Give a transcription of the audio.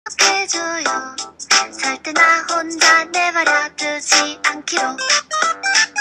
해줘요. 살 때 나 혼자 내버려 두지 않기로.